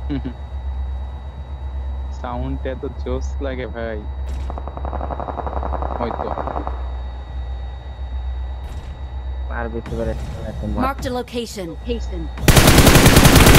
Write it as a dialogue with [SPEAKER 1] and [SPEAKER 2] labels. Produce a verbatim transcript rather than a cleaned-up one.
[SPEAKER 1] সাউন্ডটা তো জোস লাগে ভাই। হয়তো
[SPEAKER 2] পার ভিতরে একটা
[SPEAKER 3] Marked a location. Location.